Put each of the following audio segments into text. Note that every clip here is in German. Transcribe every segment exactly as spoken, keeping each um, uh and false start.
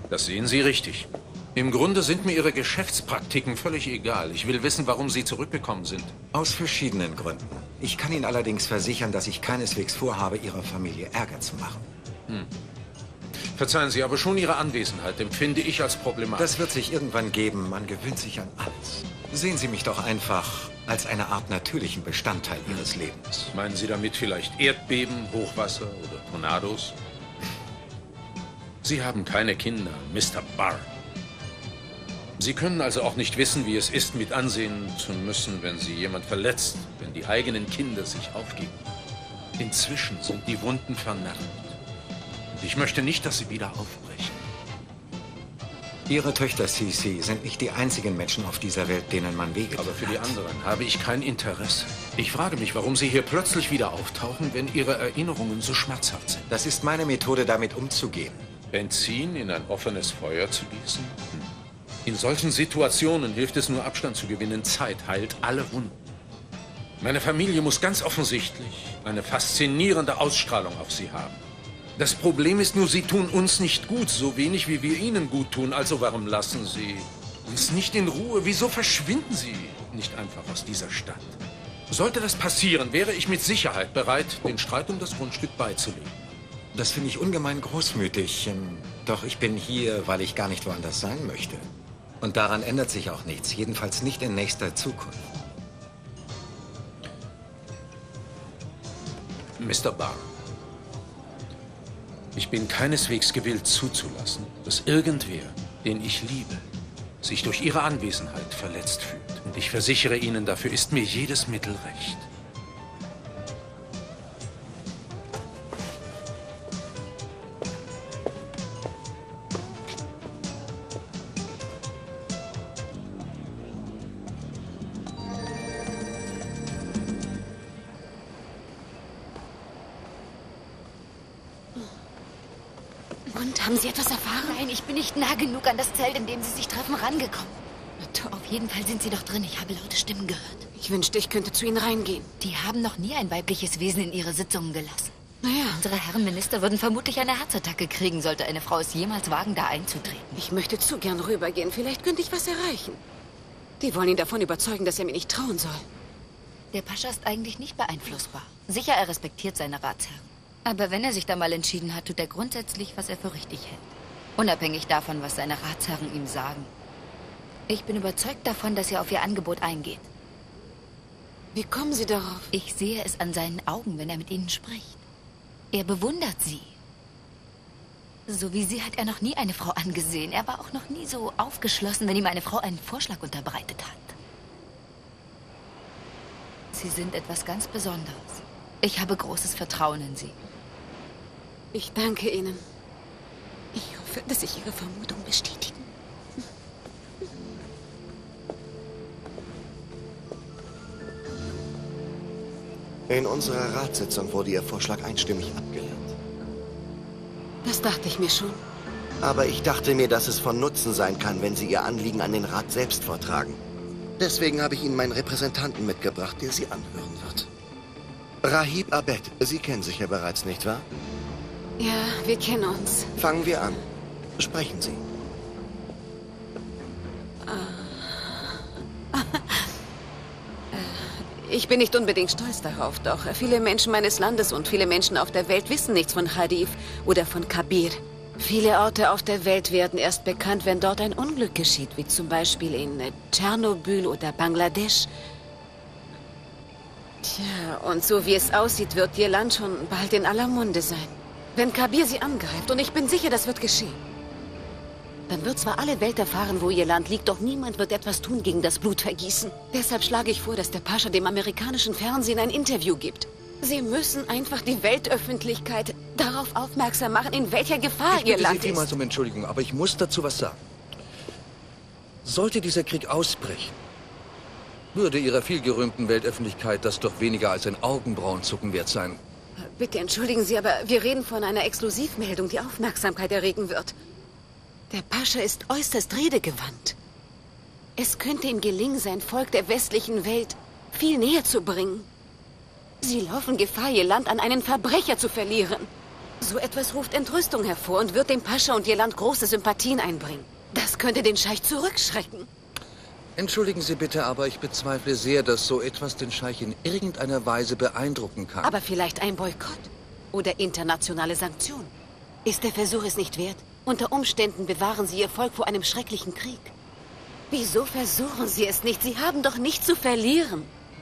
Das sehen Sie richtig. Im Grunde sind mir Ihre Geschäftspraktiken völlig egal. Ich will wissen, warum Sie zurückgekommen sind. Aus verschiedenen Gründen. Ich kann Ihnen allerdings versichern, dass ich keineswegs vorhabe, Ihrer Familie Ärger zu machen. Hm. Verzeihen Sie, aber schon Ihre Anwesenheit empfinde ich als problematisch. Das wird sich irgendwann geben. Man gewöhnt sich an alles. Sehen Sie mich doch einfach als eine Art natürlichen Bestandteil Ihres Lebens. Meinen Sie damit vielleicht Erdbeben, Hochwasser oder Tornados? Sie haben keine Kinder, Mister Barr. Sie können also auch nicht wissen, wie es ist, mit ansehen zu müssen, wenn Sie jemand verletzt, wenn die eigenen Kinder sich aufgeben. Inzwischen sind die Wunden vernarbt. Und ich möchte nicht, dass sie wieder aufbrechen. Ihre Töchter, Cece, sind nicht die einzigen Menschen auf dieser Welt, denen man wehgetan hat. Aber für die anderen habe ich kein Interesse. Ich frage mich, warum Sie hier plötzlich wieder auftauchen, wenn Ihre Erinnerungen so schmerzhaft sind. Das ist meine Methode, damit umzugehen. Benzin in ein offenes Feuer zu gießen? Hm. In solchen Situationen hilft es nur, Abstand zu gewinnen. Zeit heilt alle Wunden. Meine Familie muss ganz offensichtlich eine faszinierende Ausstrahlung auf sie haben. Das Problem ist nur, sie tun uns nicht gut, so wenig wie wir ihnen gut tun. Also warum lassen Sie uns nicht in Ruhe? Wieso verschwinden Sie nicht einfach aus dieser Stadt? Sollte das passieren, wäre ich mit Sicherheit bereit, den Streit um das Grundstück beizulegen. Das finde ich ungemein großmütig. Doch ich bin hier, weil ich gar nicht woanders sein möchte. Und daran ändert sich auch nichts, jedenfalls nicht in nächster Zukunft. Mister Barr, ich bin keineswegs gewillt zuzulassen, dass irgendwer, den ich liebe, sich durch Ihre Anwesenheit verletzt fühlt. Und ich versichere Ihnen, dafür ist mir jedes Mittel recht. Und, haben Sie etwas erfahren? Nein, ich bin nicht nah genug an das Zelt, in dem Sie sich treffen, rangekommen. Auf jeden Fall sind Sie doch drin. Ich habe laute Stimmen gehört. Ich wünschte, ich könnte zu Ihnen reingehen. Die haben noch nie ein weibliches Wesen in ihre Sitzungen gelassen. Naja. Unsere Herren Minister würden vermutlich eine Herzattacke kriegen, sollte eine Frau es jemals wagen, da einzutreten. Ich möchte zu gern rübergehen. Vielleicht könnte ich was erreichen. Die wollen ihn davon überzeugen, dass er mir nicht trauen soll. Der Pascha ist eigentlich nicht beeinflussbar. Sicher, er respektiert seine Ratsherren. Aber wenn er sich da mal entschieden hat, tut er grundsätzlich, was er für richtig hält. Unabhängig davon, was seine Ratsherren ihm sagen. Ich bin überzeugt davon, dass er auf ihr Angebot eingeht. Wie kommen Sie darauf? Ich sehe es an seinen Augen, wenn er mit ihnen spricht. Er bewundert sie. So wie sie hat er noch nie eine Frau angesehen. Er war auch noch nie so aufgeschlossen, wenn ihm eine Frau einen Vorschlag unterbreitet hat. Sie sind etwas ganz Besonderes. Ich habe großes Vertrauen in Sie. Ich danke Ihnen. Ich hoffe, dass sich Ihre Vermutung bestätigen. In unserer Ratssitzung wurde Ihr Vorschlag einstimmig abgelehnt. Das dachte ich mir schon. Aber ich dachte mir, dass es von Nutzen sein kann, wenn Sie Ihr Anliegen an den Rat selbst vortragen. Deswegen habe ich Ihnen meinen Repräsentanten mitgebracht, der Sie anhören wird. Rahib Abed, Sie kennen sich ja bereits, nicht wahr? Ja, wir kennen uns. Fangen wir an. Sprechen Sie. Ich bin nicht unbedingt stolz darauf, doch viele Menschen meines Landes und viele Menschen auf der Welt wissen nichts von Hadif oder von Kabir. Viele Orte auf der Welt werden erst bekannt, wenn dort ein Unglück geschieht, wie zum Beispiel in Tschernobyl oder Bangladesch. Tja, und so wie es aussieht, wird Ihr Land schon bald in aller Munde sein. Wenn Kabir Sie angreift, und ich bin sicher, das wird geschehen, dann wird zwar alle Welt erfahren, wo Ihr Land liegt, doch niemand wird etwas tun gegen das Blutvergießen. Deshalb schlage ich vor, dass der Pascha dem amerikanischen Fernsehen ein Interview gibt. Sie müssen einfach die Weltöffentlichkeit darauf aufmerksam machen, in welcher Gefahr Ihr Land ist. Ich bitte Sie vielmals um Entschuldigung, aber ich muss dazu was sagen. Sollte dieser Krieg ausbrechen, würde Ihrer vielgerühmten Weltöffentlichkeit das doch weniger als ein Augenbrauenzucken wert sein. Bitte entschuldigen Sie, aber wir reden von einer Exklusivmeldung, die Aufmerksamkeit erregen wird. Der Pascha ist äußerst redegewandt. Es könnte ihm gelingen, sein Volk der westlichen Welt viel näher zu bringen. Sie laufen Gefahr, Ihr Land an einen Verbrecher zu verlieren. So etwas ruft Entrüstung hervor und wird dem Pascha und ihr Land große Sympathien einbringen. Das könnte den Scheich zurückschrecken. Entschuldigen Sie bitte, aber ich bezweifle sehr, dass so etwas den Scheich in irgendeiner Weise beeindrucken kann. Aber vielleicht ein Boykott oder internationale Sanktionen. Ist der Versuch es nicht wert? Unter Umständen bewahren Sie Ihr Volk vor einem schrecklichen Krieg. Wieso versuchen Sie es nicht? Sie haben doch nichts zu verlieren.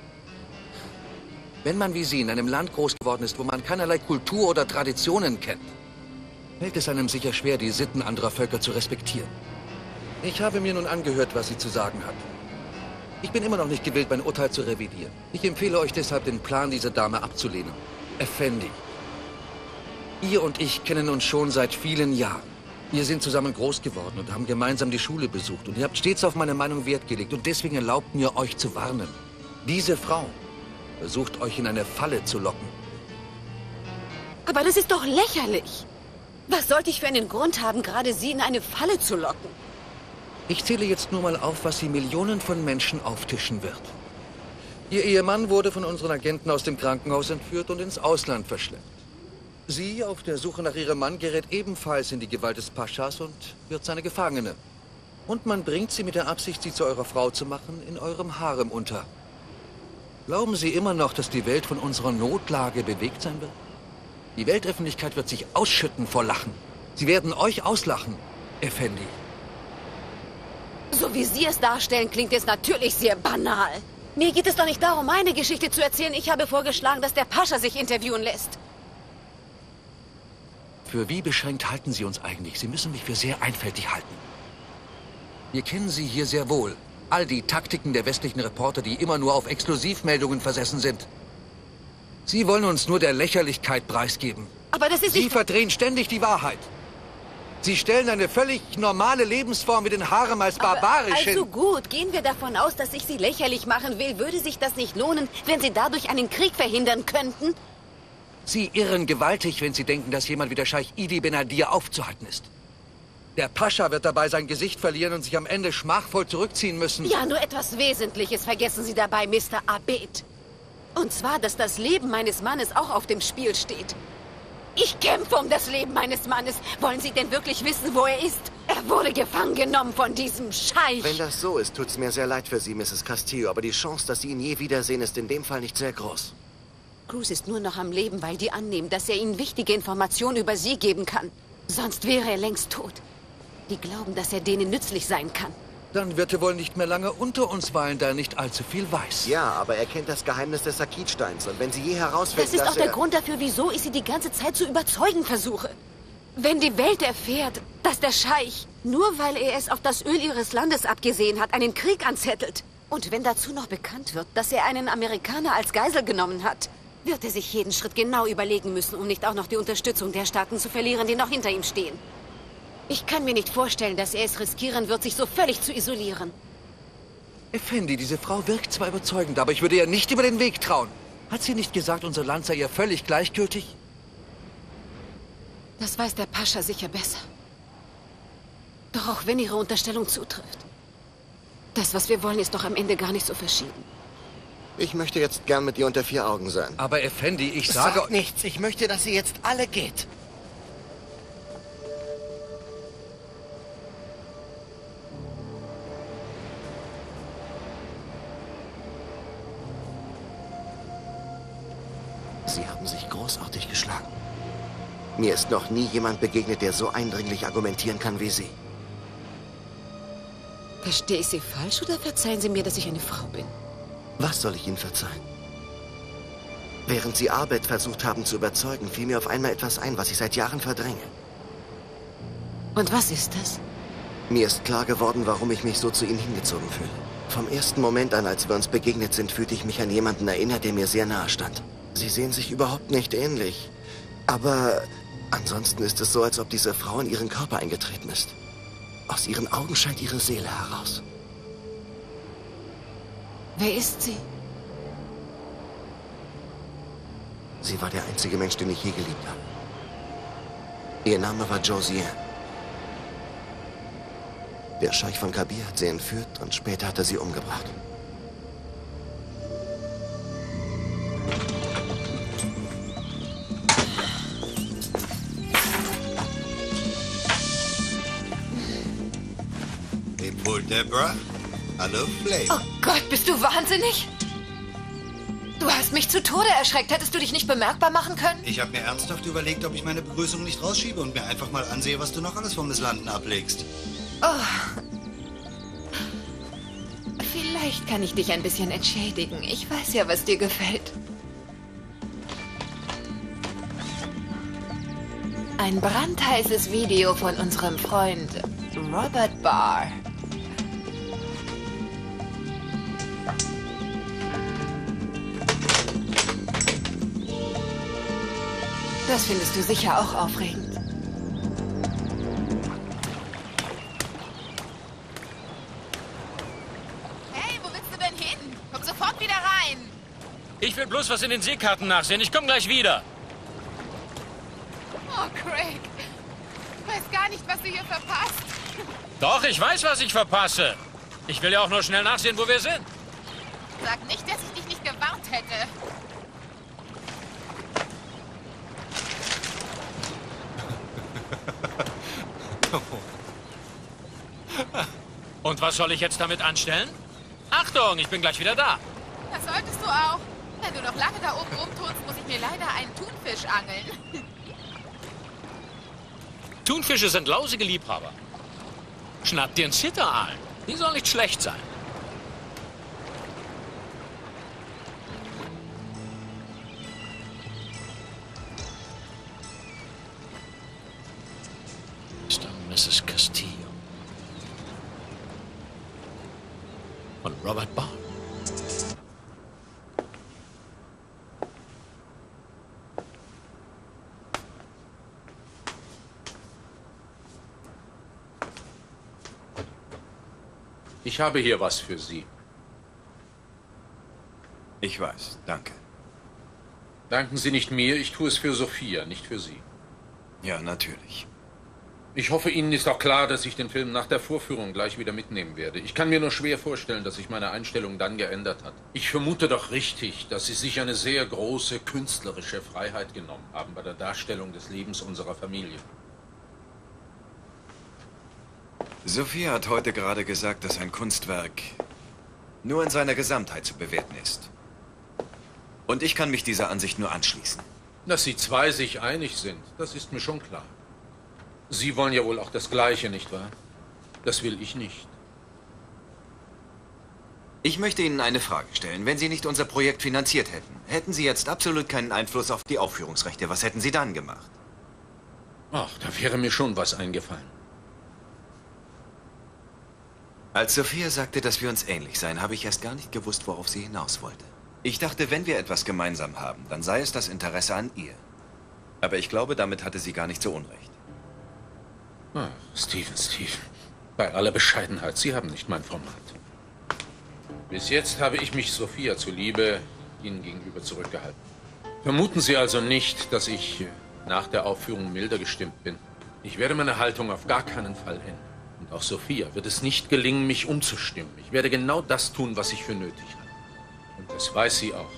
Wenn man wie Sie in einem Land groß geworden ist, wo man keinerlei Kultur oder Traditionen kennt, fällt es einem sicher schwer, die Sitten anderer Völker zu respektieren. Ich habe mir nun angehört, was sie zu sagen hat. Ich bin immer noch nicht gewillt, mein Urteil zu revidieren. Ich empfehle euch deshalb, den Plan dieser Dame abzulehnen. Effendi, ihr und ich kennen uns schon seit vielen Jahren. Wir sind zusammen groß geworden und haben gemeinsam die Schule besucht. Und ihr habt stets auf meine Meinung Wert gelegt. Und deswegen erlaubt mir, euch zu warnen. Diese Frau versucht, euch in eine Falle zu locken. Aber das ist doch lächerlich. Was sollte ich für einen Grund haben, gerade Sie in eine Falle zu locken? Ich zähle jetzt nur mal auf, was sie Millionen von Menschen auftischen wird. Ihr Ehemann wurde von unseren Agenten aus dem Krankenhaus entführt und ins Ausland verschleppt. Sie, auf der Suche nach ihrem Mann, gerät ebenfalls in die Gewalt des Paschas und wird seine Gefangene. Und man bringt sie mit der Absicht, sie zu eurer Frau zu machen, in eurem Harem unter. Glauben Sie immer noch, dass die Welt von unserer Notlage bewegt sein wird? Die Weltöffentlichkeit wird sich ausschütten vor Lachen. Sie werden euch auslachen, Effendi. So wie Sie es darstellen, klingt es natürlich sehr banal. Mir geht es doch nicht darum, meine Geschichte zu erzählen. Ich habe vorgeschlagen, dass der Pascha sich interviewen lässt. Für wie beschränkt halten Sie uns eigentlich? Sie müssen mich für sehr einfältig halten. Wir kennen Sie hier sehr wohl. All die Taktiken der westlichen Reporter, die immer nur auf Exklusivmeldungen versessen sind. Sie wollen uns nur der Lächerlichkeit preisgeben. Aber das ist Sie nicht... verdrehen ständig die Wahrheit. Sie stellen eine völlig normale Lebensform wie den Harem als barbarisch hin. Also gut, gehen wir davon aus, dass ich Sie lächerlich machen will. Würde sich das nicht lohnen, wenn Sie dadurch einen Krieg verhindern könnten? Sie irren gewaltig, wenn Sie denken, dass jemand wie der Scheich Idi Benadir aufzuhalten ist. Der Pascha wird dabei sein Gesicht verlieren und sich am Ende schmachvoll zurückziehen müssen. Ja, nur etwas Wesentliches vergessen Sie dabei, Mister Abed. Und zwar, dass das Leben meines Mannes auch auf dem Spiel steht. Ich kämpfe um das Leben meines Mannes. Wollen Sie denn wirklich wissen, wo er ist? Er wurde gefangen genommen von diesem Scheich. Wenn das so ist, tut's mir sehr leid für Sie, Misses Castillo. Aber die Chance, dass Sie ihn je wiedersehen, ist in dem Fall nicht sehr groß. Cruz ist nur noch am Leben, weil die annehmen, dass er ihnen wichtige Informationen über Sie geben kann. Sonst wäre er längst tot. Die glauben, dass er denen nützlich sein kann. Dann wird er wohl nicht mehr lange unter uns weilen, da er nicht allzu viel weiß. Ja, aber er kennt das Geheimnis des Sakitsteins. Und wenn Sie je herausfinden, Das ist dass auch der er... Grund dafür, wieso ich Sie die ganze Zeit zu überzeugen versuche. Wenn die Welt erfährt, dass der Scheich, nur weil er es auf das Öl ihres Landes abgesehen hat, einen Krieg anzettelt. Und wenn dazu noch bekannt wird, dass er einen Amerikaner als Geisel genommen hat, wird er sich jeden Schritt genau überlegen müssen, um nicht auch noch die Unterstützung der Staaten zu verlieren, die noch hinter ihm stehen. Ich kann mir nicht vorstellen, dass er es riskieren wird, sich so völlig zu isolieren. Effendi, diese Frau wirkt zwar überzeugend, aber ich würde ihr nicht über den Weg trauen. Hat sie nicht gesagt, unser Land sei ihr völlig gleichgültig? Das weiß der Pascha sicher besser. Doch auch wenn Ihre Unterstellung zutrifft, das, was wir wollen, ist doch am Ende gar nicht so verschieden. Ich möchte jetzt gern mit ihr unter vier Augen sein. Aber Effendi, ich sage... Sagt nichts. Ich möchte, dass ihr jetzt alle geht. Sie haben sich großartig geschlagen. Mir ist noch nie jemand begegnet, der so eindringlich argumentieren kann wie Sie. Verstehe ich Sie falsch oder verzeihen Sie mir, dass ich eine Frau bin? Was soll ich Ihnen verzeihen? Während Sie Abed versucht haben zu überzeugen, fiel mir auf einmal etwas ein, was ich seit Jahren verdränge. Und was ist das? Mir ist klar geworden, warum ich mich so zu Ihnen hingezogen fühle. Vom ersten Moment an, als wir uns begegnet sind, fühlte ich mich an jemanden erinnert, der mir sehr nahe stand. Sie sehen sich überhaupt nicht ähnlich. Aber ansonsten ist es so, als ob diese Frau in Ihren Körper eingetreten ist. Aus ihren Augen scheint ihre Seele heraus. Wer ist sie? Sie war der einzige Mensch, den ich je geliebt habe. Ihr Name war Josiane. Der Scheich von Kabir hat sie entführt und später hat er sie umgebracht. Epul Debra. Hallo, Flame. Oh Gott, bist du wahnsinnig? Du hast mich zu Tode erschreckt. Hättest du dich nicht bemerkbar machen können? Ich habe mir ernsthaft überlegt, ob ich meine Begrüßung nicht rausschiebe und mir einfach mal ansehe, was du noch alles vom Misslanden ablegst. Oh. Vielleicht kann ich dich ein bisschen entschädigen. Ich weiß ja, was dir gefällt. Ein brandheißes Video von unserem Freund Robert Barr. Das findest du sicher auch aufregend. Hey, wo willst du denn hin? Komm sofort wieder rein. Ich will bloß was in den Seekarten nachsehen. Ich komme gleich wieder. Oh, Craig. Du weißt gar nicht, was du hier verpasst. Doch, ich weiß, was ich verpasse. Ich will ja auch nur schnell nachsehen, wo wir sind. Sag nicht, dass ich dich nicht gewarnt hätte. Und was soll ich jetzt damit anstellen? Achtung, ich bin gleich wieder da. Das solltest du auch. Wenn du noch lange da oben rumtust, muss ich mir leider einen Thunfisch angeln. Thunfische sind lausige Liebhaber. Schnapp dir einen Zitteraal. Die soll nicht schlecht sein. Mister und Misses Castillo. Von Robert Barr. Ich habe hier was für Sie. Ich weiß, danke. Danken Sie nicht mir, ich tue es für Sophia, nicht für Sie. Ja, natürlich. Ich hoffe, Ihnen ist auch klar, dass ich den Film nach der Vorführung gleich wieder mitnehmen werde. Ich kann mir nur schwer vorstellen, dass sich meine Einstellung dann geändert hat. Ich vermute doch richtig, dass Sie sich eine sehr große künstlerische Freiheit genommen haben bei der Darstellung des Lebens unserer Familie. Sophia hat heute gerade gesagt, dass ein Kunstwerk nur in seiner Gesamtheit zu bewerten ist. Und ich kann mich dieser Ansicht nur anschließen. Dass Sie zwei sich einig sind, das ist mir schon klar. Sie wollen ja wohl auch das Gleiche, nicht wahr? Das will ich nicht. Ich möchte Ihnen eine Frage stellen. Wenn Sie nicht unser Projekt finanziert hätten, hätten Sie jetzt absolut keinen Einfluss auf die Aufführungsrechte. Was hätten Sie dann gemacht? Ach, da wäre mir schon was eingefallen. Als Sophia sagte, dass wir uns ähnlich seien, habe ich erst gar nicht gewusst, worauf sie hinaus wollte. Ich dachte, wenn wir etwas gemeinsam haben, dann sei es das Interesse an ihr. Aber ich glaube, damit hatte sie gar nicht so unrecht. Ach, Steven, Steven. Bei aller Bescheidenheit, Sie haben nicht mein Format. Bis jetzt habe ich mich Sophia zuliebe Ihnen gegenüber zurückgehalten. Vermuten Sie also nicht, dass ich nach der Aufführung milder gestimmt bin. Ich werde meine Haltung auf gar keinen Fall ändern. Und auch Sophia wird es nicht gelingen, mich umzustimmen. Ich werde genau das tun, was ich für nötig halte. Und das weiß sie auch.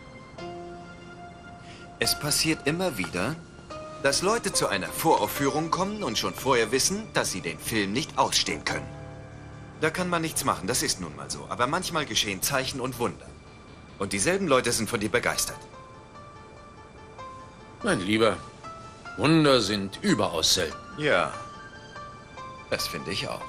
Es passiert immer wieder, dass Leute zu einer Voraufführung kommen und schon vorher wissen, dass sie den Film nicht ausstehen können. Da kann man nichts machen, das ist nun mal so. Aber manchmal geschehen Zeichen und Wunder. Und dieselben Leute sind von dir begeistert. Mein Lieber, Wunder sind überaus selten. Ja. Das finde ich auch.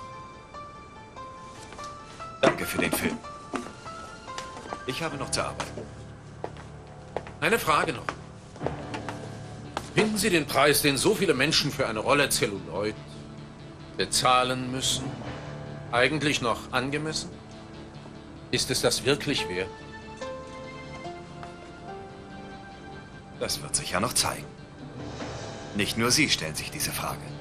Danke für den Film. Ich habe noch zu arbeiten. Eine Frage noch. Finden Sie den Preis, den so viele Menschen für eine Rolle Zelluloid bezahlen müssen, eigentlich noch angemessen? Ist es das wirklich wert? Das wird sich ja noch zeigen. Nicht nur Sie stellen sich diese Frage.